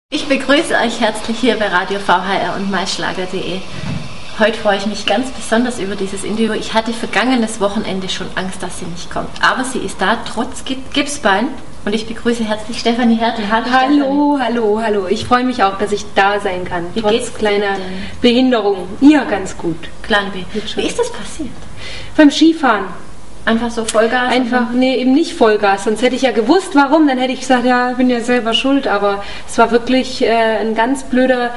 Ich begrüße euch herzlich hier bei Radio VHR und myschlager.de. Heute freue ich mich ganz besonders über dieses Interview. Ich hatte vergangenes Wochenende schon Angst, dass sie nicht kommt. Aber sie ist da, trotz Gipsbein. Und ich begrüße herzlich Stefanie Hertel. Hallo. Ich freue mich auch, dass ich da sein kann. Wie geht's kleiner Behinderung. Ja, ganz gut. Kleine B. Wie ist das passiert? Beim Skifahren. Einfach so Vollgas? Nee, eben nicht Vollgas. Sonst hätte ich ja gewusst, warum. Dann hätte ich gesagt, ja, ich bin ja selber schuld. Aber es war wirklich ein ganz blöder,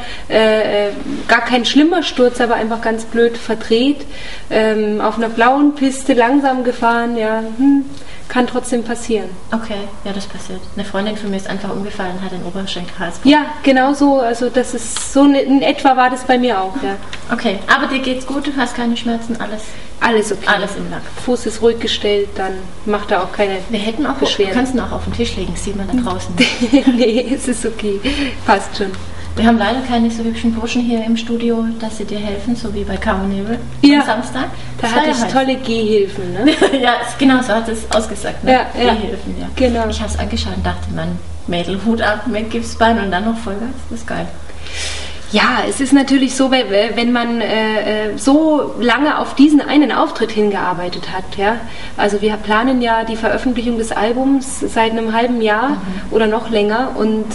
gar kein schlimmer Sturz, aber einfach ganz blöd verdreht. Auf einer blauen Piste langsam gefahren, ja, kann trotzdem passieren. Okay, ja, das passiert. Eine Freundin von mir ist einfach umgefallen, hat einen Oberschenkelhalsbruch. Ja, genau so. Also das ist so in etwa war das bei mir auch, ja. Okay, aber dir geht's gut, du hast keine Schmerzen, alles okay. Alles im Lack. Fuß ist ruhig gestellt, dann macht er auch keine Beschwerden. Wir können es auch auf den Tisch legen, sieht man da draußen. Nee, es ist okay. Passt schon. Wir haben leider keine so hübschen Burschen hier im Studio, dass sie dir helfen, so wie bei Caro Nebel am Samstag. Da hatte ich tolle Gehhilfen, ne? Ja, genau, so hat es ausgesagt, ne? Ja. Gehhilfen, ja. Genau. Ich habe es angeschaut und dachte, Mann, Mädel, Hut ab mit Gipsbein und dann noch Vollgas, das ist geil. Ja, es ist natürlich so, wenn man so lange auf diesen einen Auftritt hingearbeitet hat. Ja? Also wir planen ja die Veröffentlichung des Albums seit einem halben Jahr oder noch länger und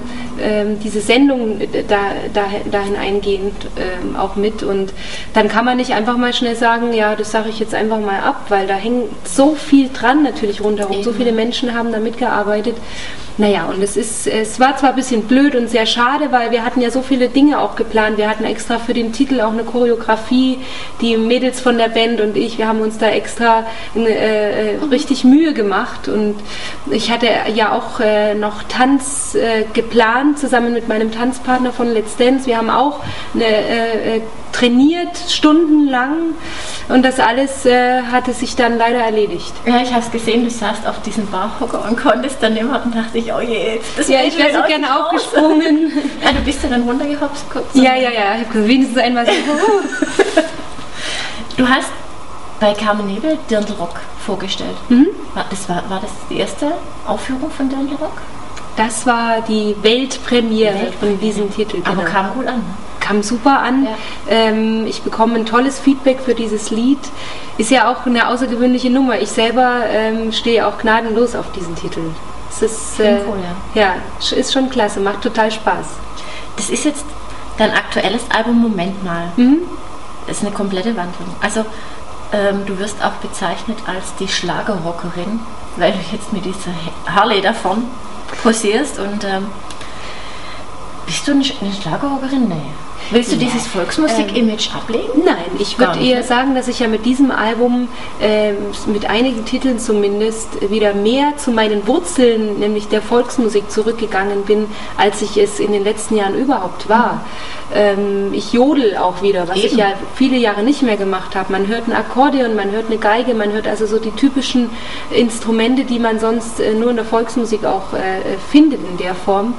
diese Sendung dahin eingehend auch mit. Und dann kann man nicht einfach mal schnell sagen, ja, das sage ich jetzt einfach mal ab, weil da hängt so viel dran natürlich rundherum. So viele Menschen haben da mitgearbeitet. Naja, und es war zwar ein bisschen blöd und sehr schade, weil wir hatten ja so viele Dinge auch geplant. Wir hatten extra für den Titel auch eine Choreografie, die Mädels von der Band und ich, wir haben uns da extra richtig Mühe gemacht. Und ich hatte ja auch noch Tanz geplant, zusammen mit meinem Tanzpartner von Let's Dance. Wir haben auch trainiert, stundenlang, und das alles hatte sich dann leider erledigt. Ja, ich habe es gesehen, du saßt auf diesem Barhocker und konntest dann immer, und dachte ich, oh je, das ja, ich wäre so gerne aufgesprungen. Ja, du bist ja dann runtergehopst kurz. Ja, ich habe wenigstens einmal so. Du hast bei Carmen Nebel Dirndl-Rock vorgestellt. War das die erste Aufführung von Dirndl-Rock? Das war die Weltpremiere von diesem Titel. Aber genau. Kam gut an. Kam super an. Ja. Ich bekomme ein tolles Feedback für dieses Lied. Ist ja auch eine außergewöhnliche Nummer. Ich selber stehe auch gnadenlos auf diesen Titel. Es ist, cool, ja, ist schon klasse, macht total Spaß. Das ist jetzt dein aktuelles Album, Moment mal. Das ist eine komplette Wandlung. Also du wirst auch bezeichnet als die Schlagerrockerin, weil du jetzt mit dieser Harley davon posierst. Und bist du eine Schlagerrockerin? Nee. Willst du dieses Volksmusik-Image ablegen? Nein, ich würde eher sagen, dass ich ja mit diesem Album, mit einigen Titeln zumindest, wieder mehr zu meinen Wurzeln, nämlich der Volksmusik, zurückgegangen bin, als ich es in den letzten Jahren überhaupt war. Ich jodel auch wieder, was ich ja viele Jahre nicht mehr gemacht habe. Man hört ein Akkordeon, man hört eine Geige, man hört also so die typischen Instrumente, die man sonst nur in der Volksmusik auch findet in der Form.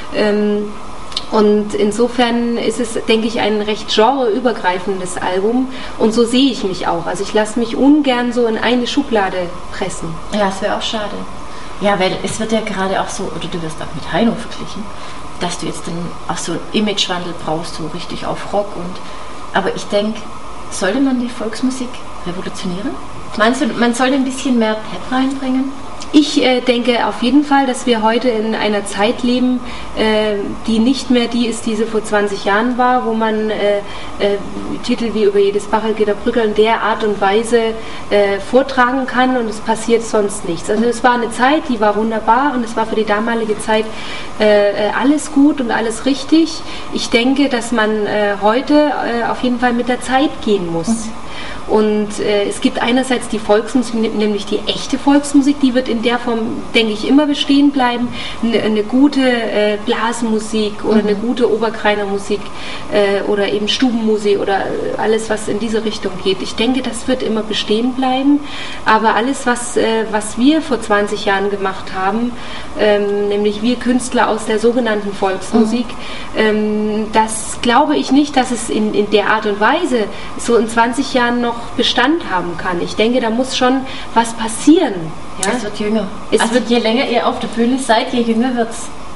Und insofern ist es, denke ich, ein recht genreübergreifendes Album, und so sehe ich mich auch. Also ich lasse mich ungern so in eine Schublade pressen. Ja, es wäre auch schade. Ja, weil es wird ja gerade auch so, oder du wirst auch mit Heino verglichen, dass du jetzt dann auch so einen Imagewandel brauchst, so richtig auf Rock. Aber ich denke, sollte man die Volksmusik revolutionieren? Meinst du, man sollte ein bisschen mehr Pep reinbringen? Ich denke auf jeden Fall, dass wir heute in einer Zeit leben, die nicht mehr die ist, die sie vor 20 Jahren war, wo man Titel wie Über jedes Bachelgitter Brücke in der Art und Weise vortragen kann, und es passiert sonst nichts. Also es war eine Zeit, die war wunderbar, und es war für die damalige Zeit alles gut und alles richtig. Ich denke, dass man heute auf jeden Fall mit der Zeit gehen muss. Und es gibt einerseits die Volksmusik, nämlich die echte Volksmusik, die wird in der Form, denke ich, immer bestehen bleiben. Eine gute Blasmusik oder eine gute Oberkreiner-Musik oder eben Stubenmusik oder alles, was in diese Richtung geht. Ich denke, das wird immer bestehen bleiben. Aber alles, was wir vor 20 Jahren gemacht haben, nämlich wir Künstler aus der sogenannten Volksmusik, das glaube ich nicht, dass es in der Art und Weise so in 20 Jahren noch Bestand haben kann. Ich denke, da muss schon was passieren. Ja? Es wird jünger. Je länger ihr auf der Bühne seid, je jünger wird es.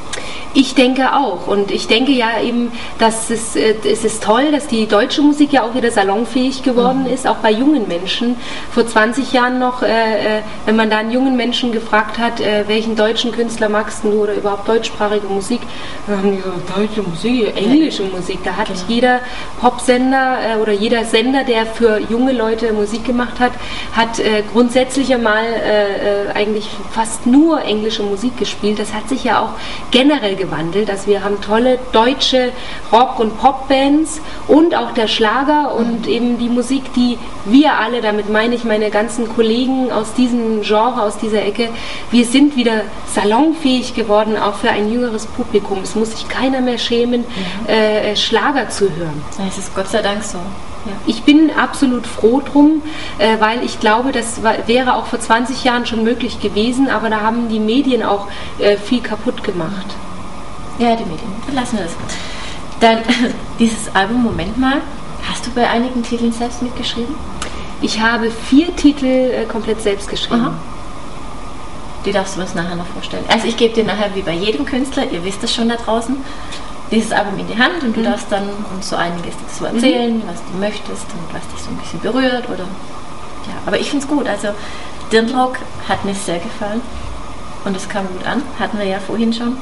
Ich denke auch. Und ich denke ja eben, dass es ist toll, dass die deutsche Musik ja auch wieder salonfähig geworden ist, auch bei jungen Menschen. Vor 20 Jahren noch, wenn man da einen jungen Menschen gefragt hat, welchen deutschen Künstler magst du oder überhaupt deutschsprachige Musik, dann haben die gesagt, deutsche Musik, englische Musik. Da hat jeder Popsender oder jeder Sender, der für junge Leute Musik gemacht hat, hat grundsätzlich einmal eigentlich fast nur englische Musik gespielt. Das hat sich ja auch generell gewandelt. Also wir haben tolle deutsche Rock- und Popbands und auch der Schlager und eben die Musik, die wir alle, damit meine ich meine ganzen Kollegen aus diesem Genre, aus dieser Ecke, wir sind wieder salonfähig geworden, auch für ein jüngeres Publikum. Es muss sich keiner mehr schämen, Schlager zu hören. Das ist Gott sei Dank so. Ja. Ich bin absolut froh drum, weil ich glaube, das wäre auch vor 20 Jahren schon möglich gewesen, aber da haben die Medien auch viel kaputt gemacht. Ja, die Medien. Dann lassen wir das. Dann dieses Album, Moment mal, hast du bei einigen Titeln selbst mitgeschrieben? Ich habe 4 Titel komplett selbst geschrieben. Aha. Die darfst du uns nachher noch vorstellen. Also ich gebe dir nachher, wie bei jedem Künstler, ihr wisst es schon da draußen, dieses Album in die Hand und du darfst dann uns so einiges dazu erzählen, was du möchtest und was dich so ein bisschen berührt oder ja. Aber ich finde es gut. Also Dirndl-Rock hat mir sehr gefallen und es kam gut an. Hatten wir ja vorhin schon.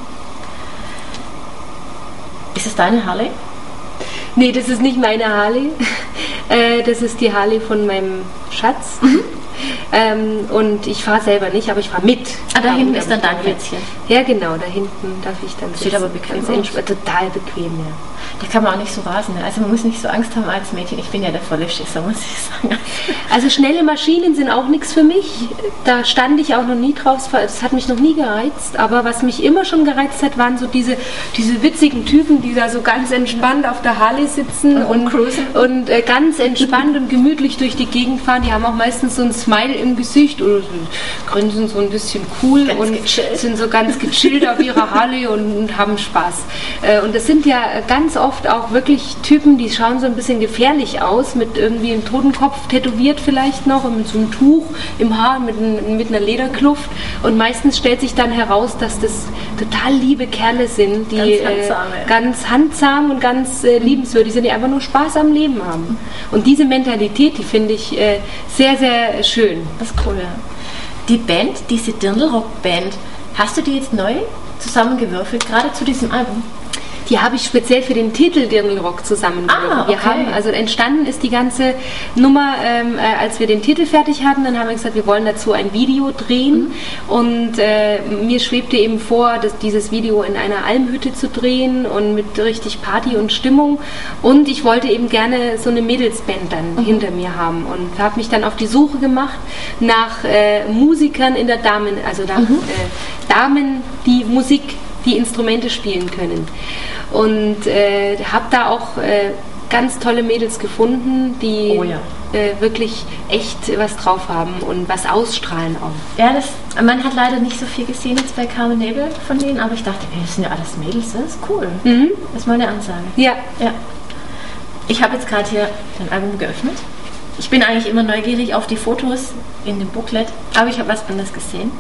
Ist es deine Harley? Nee, das ist nicht meine Harley. Das ist die Harley von meinem Schatz. Und ich fahre selber nicht, aber ich fahre mit. Ah, da hinten ist dann dein Plätzchen. Ja, genau, da hinten darf ich dann sitzen. Sieht aber bequem aus. Total bequem, ja. Da kann man auch nicht so rasen. Ne? Also man muss nicht so Angst haben als Mädchen. Ich bin ja der volle Schisser, muss ich sagen. Also schnelle Maschinen sind auch nichts für mich. Da stand ich auch noch nie drauf. Das hat mich noch nie gereizt. Aber was mich immer schon gereizt hat, waren so diese witzigen Typen, die da so ganz entspannt auf der Harley sitzen und ganz entspannt und gemütlich durch die Gegend fahren. Die haben auch meistens so ein Smile im Gesicht oder grinsen so ein bisschen cool ganz und gechillt. Sind so ganz gechillt auf ihrer Harley und haben Spaß. Und das sind ja ganz oft auch wirklich Typen, die schauen so ein bisschen gefährlich aus, mit irgendwie einem Totenkopf tätowiert vielleicht noch und mit so einem Tuch im Haar, mit einer Lederkluft. Und meistens stellt sich dann heraus, dass das total liebe Kerle sind, die ganz handsam und ganz liebenswürdig sind, die einfach nur Spaß am Leben haben. Und diese Mentalität, die finde ich sehr, sehr schön. Das ist cool, ja. Die Band, diese Dirndl-Rock-Band, hast du die jetzt neu zusammengewürfelt, gerade zu diesem Album? Die habe ich speziell für den Titel Dirndl-Rock zusammengewürfelt. Ah, okay. Wir haben, also entstanden ist die ganze Nummer, als wir den Titel fertig hatten, dann haben wir gesagt, wir wollen dazu ein Video drehen und mir schwebte eben vor, dieses Video in einer Almhütte zu drehen und mit richtig Party und Stimmung und ich wollte eben gerne so eine Mädelsband dann hinter mir haben und habe mich dann auf die Suche gemacht nach Musikern in der Damen, also nach Damen, die die Instrumente spielen können. Und habe da auch ganz tolle Mädels gefunden, die wirklich echt was drauf haben und was ausstrahlen auch. Ja, man hat leider nicht so viel gesehen jetzt bei Carmen Nebel von denen, aber ich dachte, das sind ja alles Mädels, das ist cool. Das ist mal eine Ansage. Ja. Ich habe jetzt gerade hier dein Album geöffnet. Ich bin eigentlich immer neugierig auf die Fotos in dem Booklet, aber ich habe was anderes gesehen.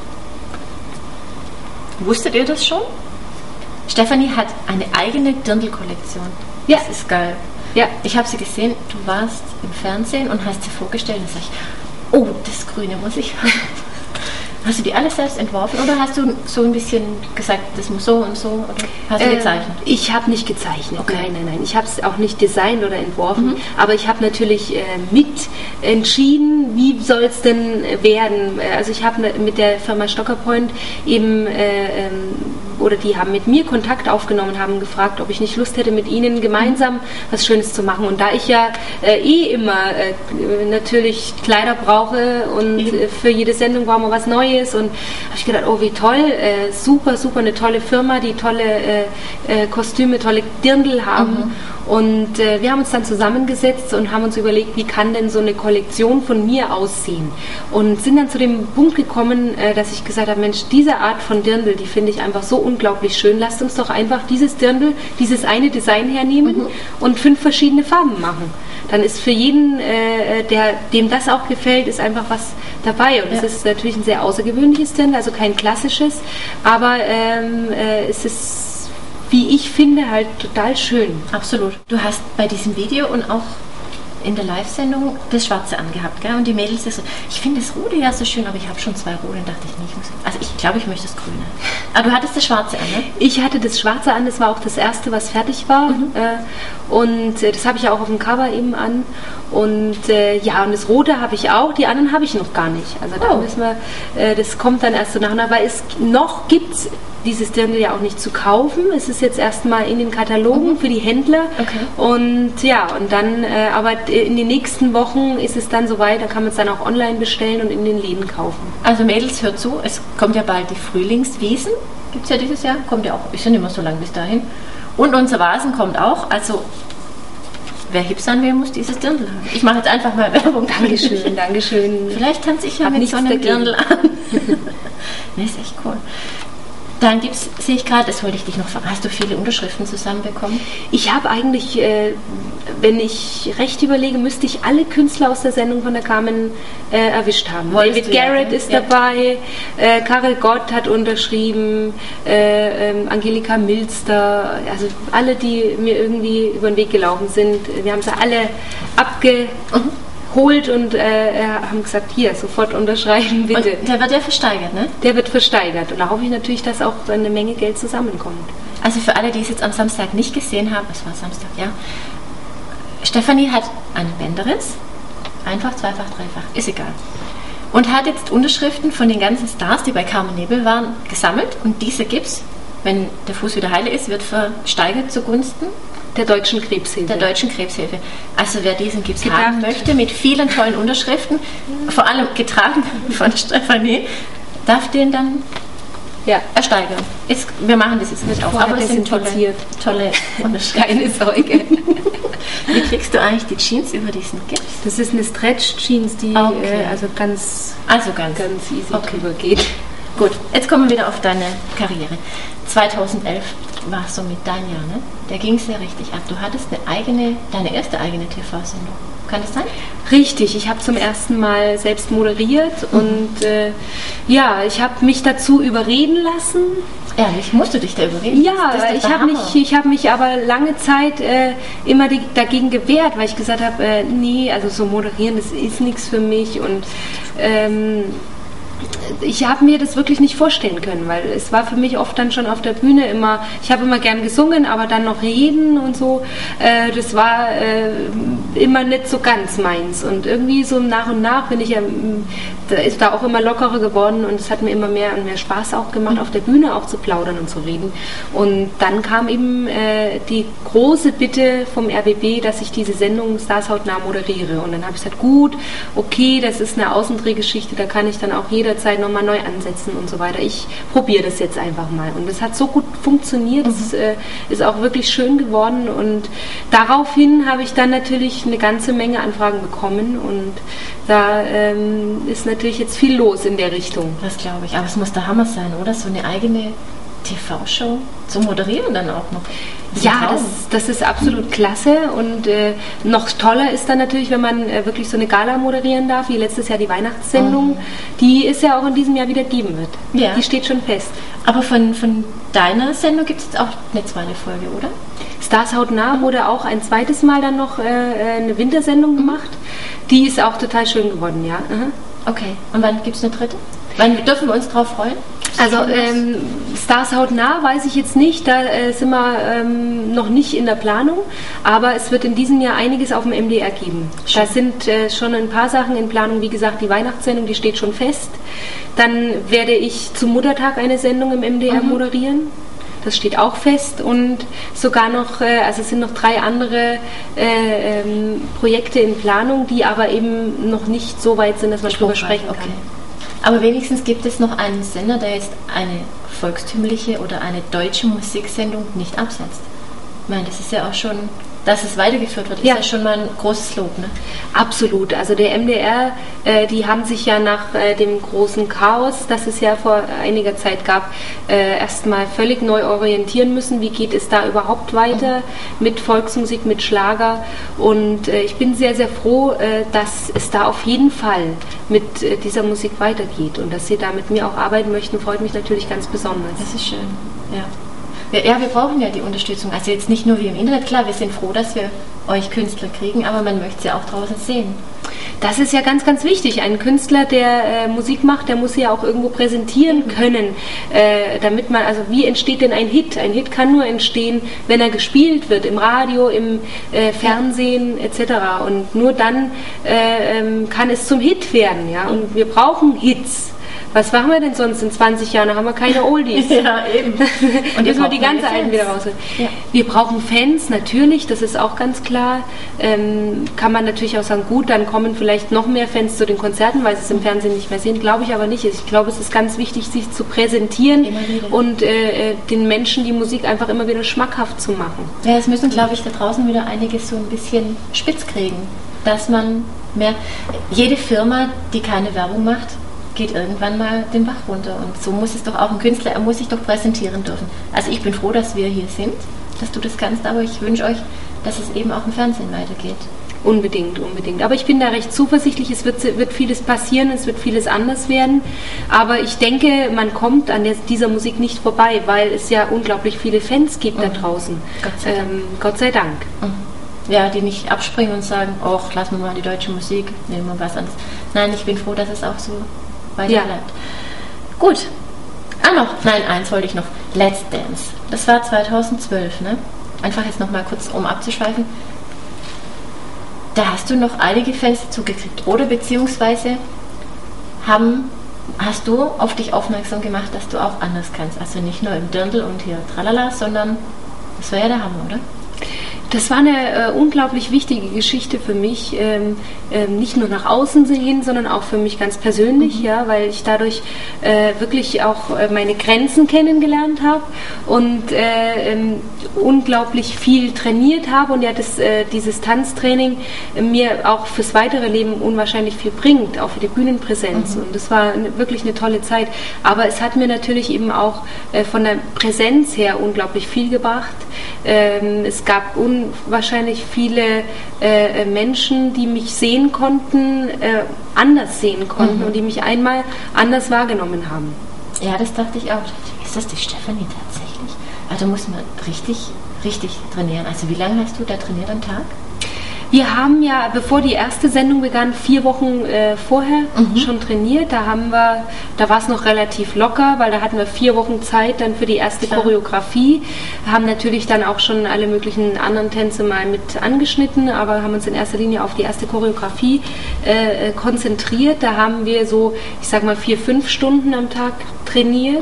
Wusstet ihr das schon? Stefanie hat eine eigene Dirndl-Kollektion. Ja. Das ist geil. Ja. Ich habe sie gesehen, du warst im Fernsehen und hast sie vorgestellt und sag ich, oh, das Grüne muss ich haben. Hast du die alles selbst entworfen oder hast du so ein bisschen gesagt, das muss so und so? Oder hast du gezeichnet? Ich habe nicht gezeichnet, okay. Nein. Ich habe es auch nicht designt oder entworfen, aber ich habe natürlich mit entschieden, wie soll es denn werden. Also ich habe mit der Firma Stockerpoint eben oder die haben mit mir Kontakt aufgenommen und haben gefragt, ob ich nicht Lust hätte, mit ihnen gemeinsam was Schönes zu machen. Und da ich ja immer natürlich Kleider brauche und für jede Sendung brauchen wir was Neues und habe ich gedacht, oh wie toll, super, eine tolle Firma, die tolle Kostüme, tolle Dirndl haben. Und wir haben uns dann zusammengesetzt und haben uns überlegt, wie kann denn so eine Kollektion von mir aussehen? Und sind dann zu dem Punkt gekommen, dass ich gesagt habe, Mensch, diese Art von Dirndl, die finde ich einfach so unglaublich schön. Lasst uns doch einfach dieses Dirndl, dieses eine Design hernehmen und 5 verschiedene Farben machen. Dann ist für jeden, dem das auch gefällt, ist einfach was dabei. Und es ist natürlich ein sehr außergewöhnliches Dirndl, also kein klassisches, aber es ist wie ich finde, halt total schön. Absolut. Du hast bei diesem Video und auch in der Live-Sendung das Schwarze angehabt, gell? Und die Mädels, ich finde das Rote ja so schön, aber ich habe schon 2 Rote und dachte ich, nee, ich glaube, ich möchte das Grüne. Aber du hattest das Schwarze an, ne? Ich hatte das Schwarze an, das war auch das erste, was fertig war. Und das habe ich ja auch auf dem Cover eben an. Und und das Rote habe ich auch, die anderen habe ich noch gar nicht. Also da müssen wir, das kommt dann erst so nach und nach, weil noch gibt es dieses Dirndl ja auch nicht zu kaufen. Es ist jetzt erstmal in den Katalogen für die Händler. Okay. Und dann, aber in den nächsten Wochen ist es dann soweit, da kann man es dann auch online bestellen und in den Läden kaufen. Also Mädels, hört zu, es kommt ja bald die Frühlingswiesen, gibt es ja dieses Jahr, kommt ja auch, ist ja nicht mehr so lang bis dahin. Und unser Vasen kommt auch, also wer hip sein will, muss dieses Dirndl haben. Ich mache jetzt einfach mal Werbung. Dankeschön, Dankeschön. Vielleicht tanze ich ja mit so einem Dirndl an. Nee, ist echt cool. Dann sehe ich gerade, das wollte ich dich noch fragen, hast du viele Unterschriften zusammenbekommen? Ich habe eigentlich, wenn ich recht überlege, müsste ich alle Künstler aus der Sendung von der Carmen erwischt haben. David Garrett ist dabei, Karel Gott hat unterschrieben, Angelika Milster, also alle, die mir irgendwie über den Weg gelaufen sind. Wir haben sie alle abgeholt und haben gesagt, hier, sofort unterschreiben, bitte. Und der wird ja versteigert, ne? Der wird versteigert und da hoffe ich natürlich, dass auch eine Menge Geld zusammenkommt. Also für alle, die es jetzt am Samstag nicht gesehen haben, es war Samstag, ja. Stefanie hat einen Bänderriss, einfach, zweifach, dreifach, ist egal. Und hat jetzt Unterschriften von den ganzen Stars, die bei Carmen Nebel waren, gesammelt und diese gibt's, wenn der Fuß wieder heile ist, wird versteigert zugunsten der Deutschen Krebshilfe. Also wer diesen Gips haben möchte, mit vielen tollen Unterschriften, vor allem getragen von Stefanie, darf den dann ersteigern. Wir machen das jetzt nicht auf, aber es sind tolle Unterschriften. Keine Sorge. Wie kriegst du eigentlich die Jeans über diesen Gips? Das ist eine Stretch-Jeans, die ganz easy drüber geht. Gut, jetzt kommen wir wieder auf deine Karriere. 2011 war so mit dein Jahr, ne? Da ging es ja richtig ab. Du hattest deine erste eigene TV-Sendung. Kann das sein? Richtig, ich habe zum ersten Mal selbst moderiert und ich habe mich dazu überreden lassen. Ehrlich, musst du dich da überreden? Ja, ich habe mich aber lange Zeit immer dagegen gewehrt, weil ich gesagt habe, nee, also so moderieren, das ist nichts für mich und ich habe mir das wirklich nicht vorstellen können, weil es war für mich oft dann schon auf der Bühne immer, ich habe immer gern gesungen, aber dann noch reden und so, das war immer nicht so ganz meins und irgendwie so nach und nach ist da auch immer lockerer geworden und es hat mir immer mehr und mehr Spaß auch gemacht, auf der Bühne auch zu plaudern und zu reden und dann kam eben die große Bitte vom RBB, dass ich diese Sendung Stars hautnah moderiere und dann habe ich gesagt, gut, okay, das ist eine Außendrehgeschichte, da kann ich dann auch jederzeit nochmal neu ansetzen und so weiter. Ich probiere das jetzt einfach mal. Und das hat so gut funktioniert. Es ist auch wirklich schön geworden. Und daraufhin habe ich dann natürlich eine ganze Menge Anfragen bekommen. Und da ist natürlich jetzt viel los in der Richtung. Das glaube ich. Aber es muss der Hammer sein, oder? So eine eigene TV-Show zu moderieren dann auch noch. Ja, das ist absolut klasse und noch toller ist dann natürlich, wenn man wirklich so eine Gala moderieren darf, wie letztes Jahr die Weihnachtssendung, die es ja auch in diesem Jahr wieder geben wird. Ja. Die steht schon fest. Aber von deiner Sendung gibt es jetzt auch eine zweite Folge, oder? Stars hautnah wurde auch ein zweites Mal dann noch eine Wintersendung gemacht. Die ist auch total schön geworden, ja. Okay, und wann gibt es eine dritte? Wann dürfen wir uns drauf freuen? Also Stars hautnah weiß ich jetzt nicht, da sind wir noch nicht in der Planung, aber es wird in diesem Jahr einiges auf dem MDR geben. Schön. Da sind schon ein paar Sachen in Planung, wie gesagt, die Weihnachtssendung, die steht schon fest. Dann werde ich zum Muttertag eine Sendung im MDR moderieren. Das steht auch fest und sogar noch, also es sind noch 3 andere Projekte in Planung, die aber eben noch nicht so weit sind, dass man darüber sprechen kann. Aber wenigstens gibt es noch einen Sender, der jetzt eine volkstümliche oder eine deutsche Musiksendung nicht absetzt. Ich meine, das ist ja auch schon, dass es weitergeführt wird, ist ja schon mal ein großes Lob, ne? Absolut. Also der MDR, die haben sich ja nach dem großen Chaos, das es ja vor einiger Zeit gab, erstmal völlig neu orientieren müssen. Wie geht es da überhaupt weiter mit Volksmusik, mit Schlager? Und ich bin sehr, sehr froh, dass es da auf jeden Fall mit dieser Musik weitergeht. Und dass Sie da mit mir auch arbeiten möchten, freut mich natürlich ganz besonders. Das ist schön, ja. wir brauchen ja die Unterstützung. Also jetzt nicht nur wie im Internet, klar, wir sind froh, dass wir euch Künstler kriegen, aber man möchte sie auch draußen sehen. Das ist ja ganz, ganz wichtig. Ein Künstler, der Musik macht, der muss sie ja auch irgendwo präsentieren können, damit man, also wie entsteht denn ein Hit? Ein Hit kann nur entstehen, wenn er gespielt wird, im Radio, im Fernsehen etc. Und nur dann kann es zum Hit werden. Ja? Und wir brauchen Hits. Was machen wir denn sonst in 20 Jahren? Da haben wir keine Oldies. Ja, eben. Und müssen wir die ganze Alten wieder raus. Ja. Wir brauchen Fans, natürlich, das ist auch ganz klar. Kann man natürlich auch sagen, gut, dann kommen vielleicht noch mehr Fans zu den Konzerten, weil sie es im Fernsehen nicht mehr sehen. Glaube ich aber nicht. Ich glaube, es ist ganz wichtig, sich zu präsentieren und den Menschen die Musik einfach immer wieder schmackhaft zu machen. Ja, es müssen, glaube ich, da draußen wieder einiges so ein bisschen spitz kriegen. Dass man mehr... Jede Firma, die keine Werbung macht, geht irgendwann mal den Bach runter. Und so muss es doch auch ein Künstler, er muss sich doch präsentieren dürfen. Also ich bin froh, dass wir hier sind, dass du das kannst, aber ich wünsche euch, dass es eben auch im Fernsehen weitergeht. Unbedingt, unbedingt. Aber ich bin da recht zuversichtlich, es wird vieles passieren, es wird vieles anders werden. Aber ich denke, man kommt an dieser Musik nicht vorbei, weil es ja unglaublich viele Fans gibt da draußen. Gott sei Dank. Ja, die nicht abspringen und sagen, ach, lassen wir mal die deutsche Musik, nehmen wir was anderes. Nein, ich bin froh, dass es auch so weiter bleibt. Gut. Eins wollte ich noch. Let's Dance. Das war 2012, ne? Einfach jetzt nochmal kurz, um abzuschweifen. Da hast du noch einige Fans dazugekriegt, oder? Beziehungsweise hast du auf dich aufmerksam gemacht, dass du auch anders kannst. Also nicht nur im Dirndl und hier tralala, sondern das war ja der Hammer, oder? Das war eine unglaublich wichtige Geschichte für mich, nicht nur nach außen hin, sondern auch für mich ganz persönlich, ja, weil ich dadurch wirklich auch meine Grenzen kennengelernt habe und unglaublich viel trainiert habe und ja, dieses Tanztraining mir auch fürs weitere Leben unwahrscheinlich viel bringt, auch für die Bühnenpräsenz. Und das war wirklich eine tolle Zeit. Aber es hat mir natürlich eben auch von der Präsenz her unglaublich viel gebracht. Es gab unwahrscheinlich viele Menschen, die mich sehen konnten, anders sehen konnten und die mich einmal anders wahrgenommen haben. Ja, das dachte ich auch. Ist das die Stefanie tatsächlich? Also muss man richtig trainieren. Also wie lange hast du da trainiert am Tag? Wir haben ja, bevor die erste Sendung begann, 4 Wochen vorher schon trainiert. Da war es noch relativ locker, weil da hatten wir 4 Wochen Zeit dann für die erste Choreografie. Haben natürlich dann auch schon alle möglichen anderen Tänze mal mit angeschnitten, aber haben uns in erster Linie auf die erste Choreografie konzentriert. Da haben wir so, ich sag mal 4-5 Stunden am Tag trainiert.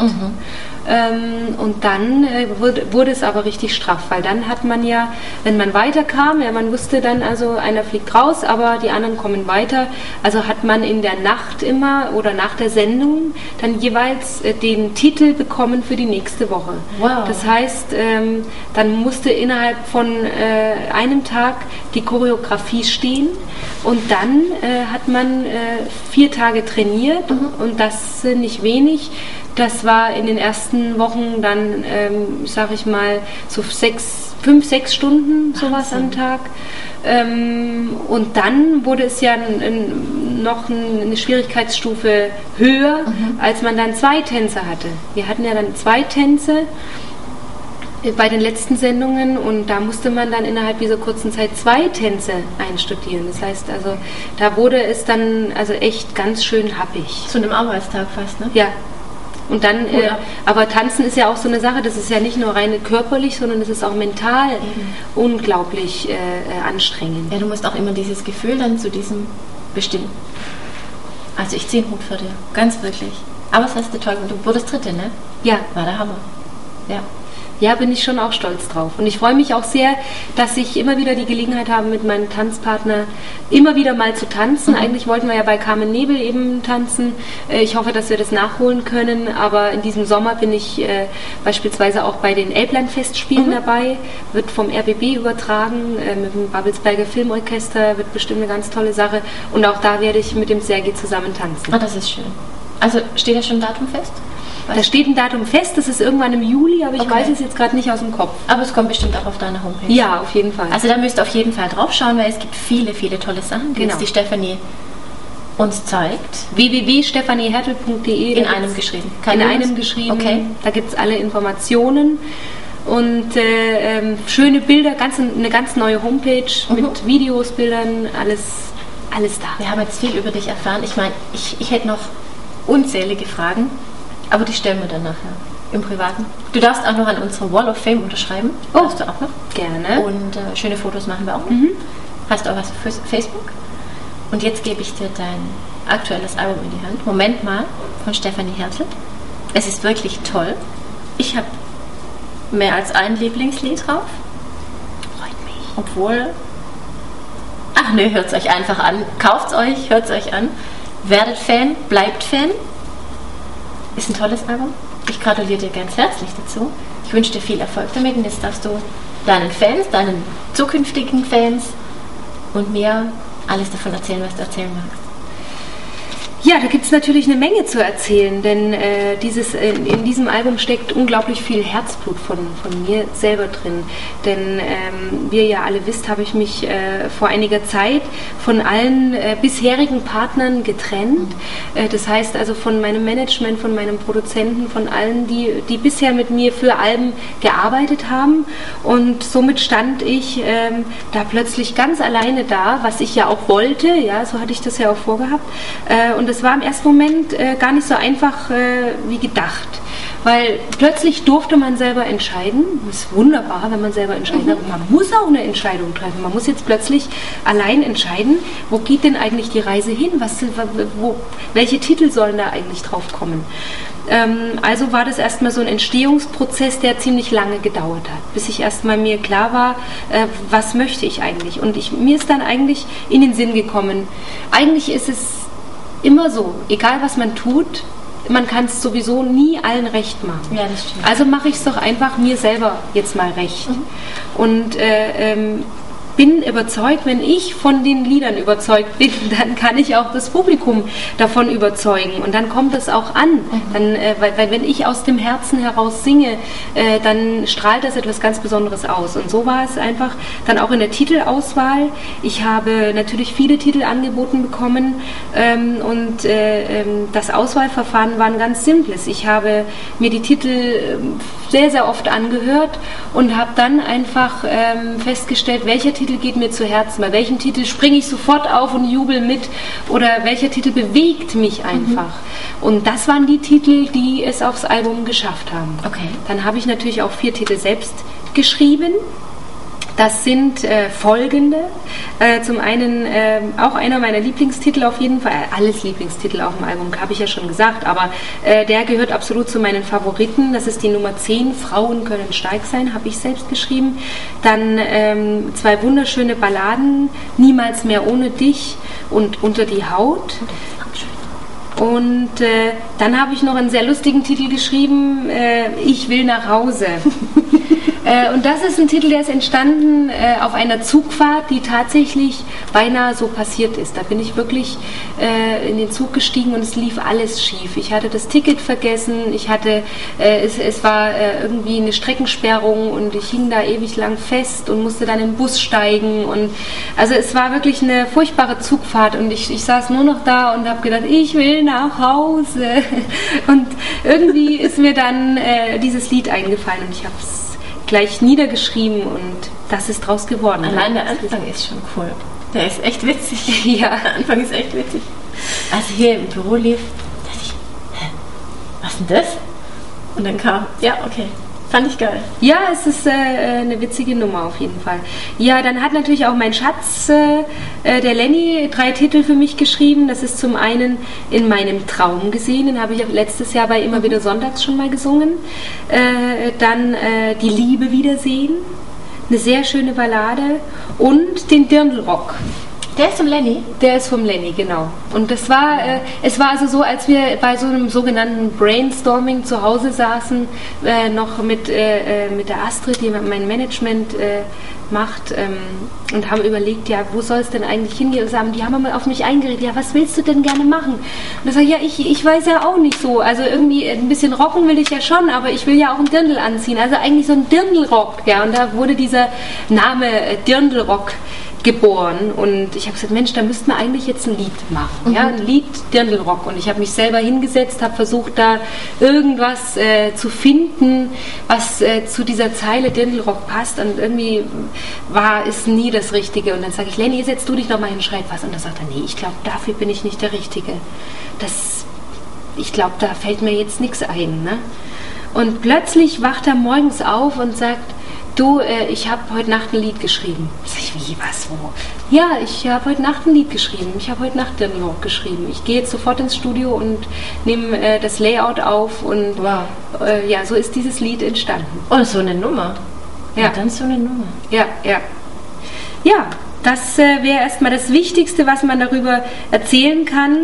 Und dann wurde es aber richtig straff, weil dann hat man ja, wenn man weiterkam, ja, man wusste dann also, einer fliegt raus, aber die anderen kommen weiter, also hat man in der Nacht immer oder nach der Sendung dann jeweils den Titel bekommen für die nächste Woche. Wow. Das heißt, dann musste innerhalb von einem Tag die Choreografie stehen und dann hat man 4 Tage trainiert und das nicht wenig. Das war in den ersten Wochen dann, sag ich mal, so 5-6 Stunden sowas am Tag. Und dann wurde es ja noch eine Schwierigkeitsstufe höher, als man dann 2 Tänze hatte. Wir hatten ja dann 2 Tänze bei den letzten Sendungen und da musste man dann innerhalb dieser kurzen Zeit 2 Tänze einstudieren. Das heißt also, da wurde es dann also echt ganz schön happig. Zu einem Arbeitstag fast, ne? Ja. Und dann, aber Tanzen ist ja auch so eine Sache, das ist ja nicht nur rein körperlich, sondern es ist auch mental unglaublich anstrengend. Ja, du musst auch immer dieses Gefühl dann zu diesem bestimmen. Also ich ziehe den Hut für dir, ganz wirklich. Aber es hast du toll, und du wurdest Dritte, ne? Ja. War der Hammer. Ja. Ja, bin ich schon auch stolz drauf. Und ich freue mich auch sehr, dass ich immer wieder die Gelegenheit habe, mit meinem Tanzpartner immer wieder mal zu tanzen. Eigentlich wollten wir ja bei Carmen Nebel eben tanzen. Ich hoffe, dass wir das nachholen können. Aber in diesem Sommer bin ich beispielsweise auch bei den Elbland-Festspielen dabei. Wird vom RBB übertragen, mit dem Babelsberger Filmorchester. Wird bestimmt eine ganz tolle Sache. Und auch da werde ich mit dem Sergei zusammen tanzen. Ah, das ist schön. Also steht da schon ein Datum fest? Da steht ein Datum fest, das ist irgendwann im Juli, aber ich weiß es jetzt gerade nicht aus dem Kopf. Aber es kommt bestimmt auch auf deiner Homepage. Ja, auf jeden Fall. Also da müsst ihr auf jeden Fall drauf schauen, weil es gibt viele tolle Sachen, die jetzt die Stefanie uns zeigt. www.stefaniehertel.de In einem geschrieben. In einem geschrieben. Okay. Da gibt es alle Informationen. und schöne Bilder, eine ganz neue Homepage mit Videos, Bildern, alles da. Wir haben jetzt viel über dich erfahren. Ich meine, ich hätte noch unzählige Fragen, aber die stellen wir dann nachher im Privaten. Du darfst auch noch an unserer Wall of Fame unterschreiben. Oh, darfst du auch noch. Gerne. Und schöne Fotos machen wir auch noch. Hast du auch was für Facebook? Und jetzt gebe ich dir dein aktuelles Album in die Hand. Moment mal, von Stefanie Hertel. Es ist wirklich toll. Ich habe mehr als ein Lieblingslied drauf. Freut mich. Obwohl... Ach ne, hört es euch einfach an. Kauft es euch, hört es euch an. Werdet Fan, bleibt Fan. Ist ein tolles Album. Ich gratuliere dir ganz herzlich dazu. Ich wünsche dir viel Erfolg damit und jetzt darfst du deinen Fans, deinen zukünftigen Fans und mir alles davon erzählen, was du erzählen magst. Ja, da gibt es natürlich eine Menge zu erzählen, denn in diesem Album steckt unglaublich viel Herzblut von mir selber drin. Denn wie ihr ja alle wisst, habe ich mich vor einiger Zeit von allen bisherigen Partnern getrennt. Das heißt also von meinem Management, von meinem Produzenten, von allen, die bisher mit mir für Alben gearbeitet haben. Und somit stand ich da plötzlich ganz alleine da, was ich ja auch wollte. Ja, so hatte ich das ja auch vorgehabt. Und das war im ersten Moment gar nicht so einfach wie gedacht, weil plötzlich durfte man selber entscheiden. Das ist wunderbar, wenn man selber entscheidet, aber man muss auch eine Entscheidung treffen. Man muss jetzt plötzlich allein entscheiden, wo geht denn eigentlich die Reise hin? Welche Titel sollen da eigentlich drauf kommen? Also war das erstmal so ein Entstehungsprozess, der ziemlich lange gedauert hat, bis ich erstmal mir klar war, was möchte ich eigentlich? Und mir ist dann eigentlich in den Sinn gekommen, eigentlich ist es immer so, egal was man tut, man kann es sowieso nie allen recht machen. Ja, das stimmt. Also mache ich es doch einfach mir selber jetzt mal recht. Und bin überzeugt, wenn ich von den Liedern überzeugt bin, dann kann ich auch das Publikum davon überzeugen und dann kommt es auch an. Dann, weil wenn ich aus dem Herzen heraus singe, dann strahlt das etwas ganz Besonderes aus. Und so war es einfach dann auch in der Titelauswahl. Ich habe natürlich viele Titel angeboten bekommen und das Auswahlverfahren war ein ganz simples. Ich habe mir die Titel sehr, sehr oft angehört und habe dann einfach festgestellt, welcher Titel geht mir zu Herzen, bei welchem Titel springe ich sofort auf und jubel mit oder welcher Titel bewegt mich einfach. Und das waren die Titel, die es aufs Album geschafft haben. Okay. Dann habe ich natürlich auch 4 Titel selbst geschrieben. Das sind folgende. Zum einen auch einer meiner Lieblingstitel auf jeden Fall. Alles Lieblingstitel auf dem Album, habe ich ja schon gesagt. Aber der gehört absolut zu meinen Favoriten. Das ist die Nummer 10, Frauen können stark sein, habe ich selbst geschrieben. Dann 2 wunderschöne Balladen, Niemals mehr ohne dich und Unter die Haut. Und dann habe ich noch einen sehr lustigen Titel geschrieben, Ich will nach Hause. Und das ist ein Titel, der ist entstanden auf einer Zugfahrt, die tatsächlich beinahe so passiert ist. Da bin ich wirklich in den Zug gestiegen und es lief alles schief. Ich hatte das Ticket vergessen, es war irgendwie eine Streckensperrung und ich hing da ewig lang fest und musste dann in den Bus steigen. Und also es war wirklich eine furchtbare Zugfahrt und ich saß nur noch da und habe gedacht, ich will nach Hause. Und irgendwie ist mir dann dieses Lied eingefallen und ich habe es gleich niedergeschrieben und das ist draus geworden. Allein der Anfang ist schon cool. Der ist echt witzig. Ja. Der Anfang ist echt witzig. Als hier im Büro lief, dachte ich, was denn das? Und dann kam, ja, okay. Fand ich geil. Ja, es ist eine witzige Nummer auf jeden Fall. Ja, dann hat natürlich auch mein Schatz, der Lenny, 3 Titel für mich geschrieben. Das ist zum einen In meinem Traum gesehen, den habe ich letztes Jahr bei Immer wieder sonntags schon mal gesungen. Dann Die Liebe wiedersehen, eine sehr schöne Ballade und den Dirndlrock. Der ist vom Lenny? Der ist vom Lenny, genau. Und das war, es war also so, als wir bei so einem sogenannten Brainstorming zu Hause saßen, noch mit der Astrid, die mein Management macht, und haben überlegt, ja, wo soll es denn eigentlich hingehen? Und die haben mal auf mich eingeredet, ja, was willst du denn gerne machen? Und ich sage, ja, ich weiß ja auch nicht so. Also irgendwie ein bisschen rocken will ich ja schon, aber ich will ja auch einen Dirndl anziehen. Also eigentlich so ein Dirndlrock, ja. Und da wurde dieser Name Dirndlrock geboren. Und ich habe gesagt, Mensch, da müssten wir eigentlich jetzt ein Lied machen. Ja? Ein Lied Dirndlrock. Und ich habe mich selber hingesetzt, habe versucht, da irgendwas zu finden, was zu dieser Zeile Dirndlrock passt. Und irgendwie war es nie das Richtige. Und dann sage ich, Lenny, setz du dich noch mal hin, schreib was. Und dann sagt er, nee, ich glaube, dafür bin ich nicht der Richtige. Ich glaube, da fällt mir jetzt nichts ein. Ne? Und plötzlich wacht er morgens auf und sagt, du, ich habe heute Nacht ein Lied geschrieben. Sag ich, wie, was, wo? Ja, ich habe heute Nacht ein Lied geschrieben. Ich habe heute Nacht Dirndlrock geschrieben. Ich gehe jetzt sofort ins Studio und nehme das Layout auf. Und wow. Ja, so ist dieses Lied entstanden. Oh, so eine Nummer. Ja, dann so eine Nummer. Ja, ja. Ja, das wäre erstmal das Wichtigste, was man darüber erzählen kann.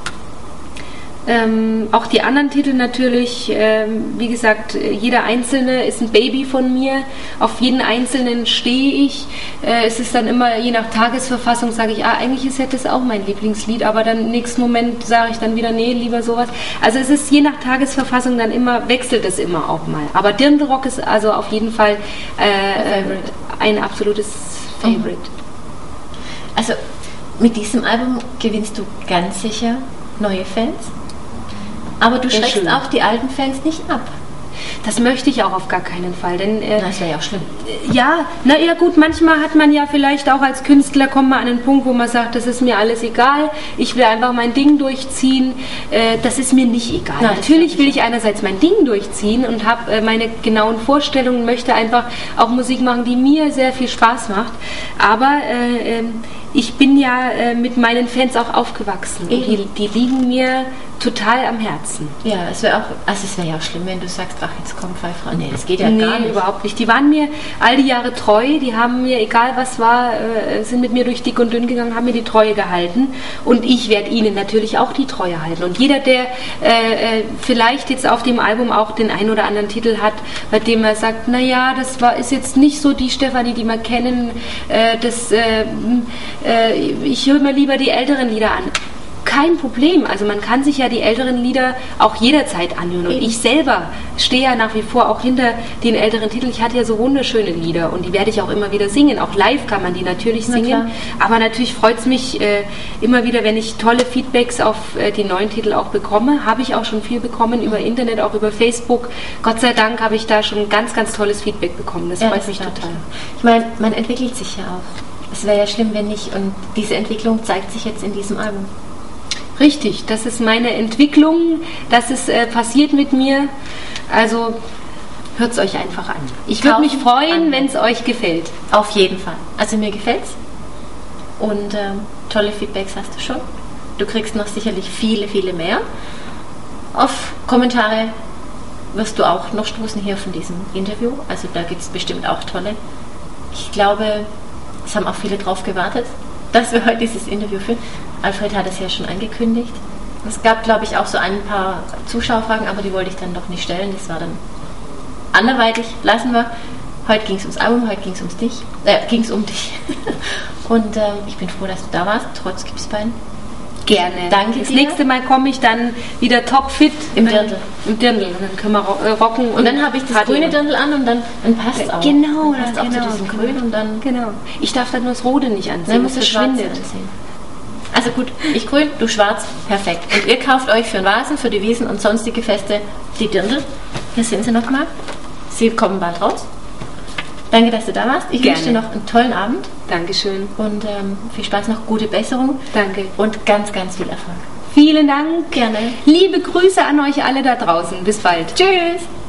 Auch die anderen Titel natürlich, wie gesagt, jeder einzelne ist ein Baby von mir, auf jeden einzelnen stehe ich. Es ist dann immer, je nach Tagesverfassung sage ich, eigentlich ist ja das auch mein Lieblingslied, aber dann im nächsten Moment sage ich dann wieder, nee, lieber sowas. Also es ist je nach Tagesverfassung dann immer, wechselt es immer auch mal. Aber Dirndlrock ist also auf jeden Fall ein absolutes Favorite. Also mit diesem Album gewinnst du ganz sicher neue Fans? Aber du schreckst auch die alten Fans nicht ab. Das möchte ich auch auf gar keinen Fall. Denn, das wäre ja auch schlimm. Ja, na ja gut, manchmal hat man ja vielleicht auch als Künstler, kommt man an einen Punkt, wo man sagt, das ist mir alles egal, ich will einfach mein Ding durchziehen. Das ist mir nicht egal. Na, natürlich will ich einerseits mein Ding durchziehen und habe meine genauen Vorstellungen, möchte einfach auch Musik machen, die mir sehr viel Spaß macht. Aber ich bin ja mit meinen Fans auch aufgewachsen. Und die liegen mir total am Herzen. Ja, es wäre ja auch schlimm, wenn du sagst, ach, jetzt kommt Pfeiffer. Nee, das geht ja gar nicht. Überhaupt nicht. Die waren mir all die Jahre treu, die haben mir, egal was war, sind mit mir durch dick und dünn gegangen, haben mir die Treue gehalten und ich werde ihnen natürlich auch die Treue halten. Und jeder, der vielleicht jetzt auf dem Album auch den einen oder anderen Titel hat, bei dem er sagt, naja, ist jetzt nicht so die Stefanie, die wir kennen, ich höre mir lieber die älteren Lieder an. Kein Problem. Also man kann sich ja die älteren Lieder auch jederzeit anhören. Und ich selber stehe ja nach wie vor auch hinter den älteren Titeln. Ich hatte ja so wunderschöne Lieder und die werde ich auch immer wieder singen. Auch live kann man die natürlich singen. Aber natürlich freut es mich immer wieder, wenn ich tolle Feedbacks auf die neuen Titel auch bekomme. Habe ich auch schon viel bekommen über Internet, auch über Facebook. Gott sei Dank habe ich da schon ganz, ganz tolles Feedback bekommen. Das freut mich total. Ich meine, man entwickelt sich ja auch. Es wäre ja schlimm, wenn nicht. Und diese Entwicklung zeigt sich jetzt in diesem Album. Richtig, das ist meine Entwicklung, das ist passiert mit mir, also hört es euch einfach an. Ich würde mich freuen, wenn es euch gefällt. Auf jeden Fall. Also mir gefällt's und tolle Feedbacks hast du schon. Du kriegst noch sicherlich viele, viele mehr. Auf Kommentare wirst du auch noch stoßen hier von diesem Interview, also da gibt es bestimmt auch tolle. Ich glaube, es haben auch viele drauf gewartet, dass wir heute dieses Interview führen. Alfred hat es ja schon angekündigt. Es gab, glaube ich, auch so ein paar Zuschauerfragen, aber die wollte ich dann doch nicht stellen. Das war dann anderweitig. Lassen wir. Heute ging es ums Album, heute ging es um dich. Und ich bin froh, dass du da warst, trotz Gipsbein. Gerne. Danke das dir. Nächste Mal komme ich dann wieder topfit im Dirndl. Und dann können wir rocken. Und dann habe ich das grüne Dirndl an und dann passt es auch. Genau, dann passt auch zu diesem Grün und dann. Genau. Ich darf dann nur das Rote nicht anziehen. Dann musst du verschwindet. Also gut, ich grün, du schwarz, perfekt. Und ihr kauft euch für den Vasen, für die Wiesen und sonstige Feste die Dirndl. Hier sind sie nochmal. Sie kommen bald raus. Danke, dass du da warst. Ich wünsche dir noch einen tollen Abend. Dankeschön. Und viel Spaß noch, gute Besserung. Danke. Und ganz, ganz viel Erfolg. Vielen Dank. Gerne. Liebe Grüße an euch alle da draußen. Bis bald. Tschüss.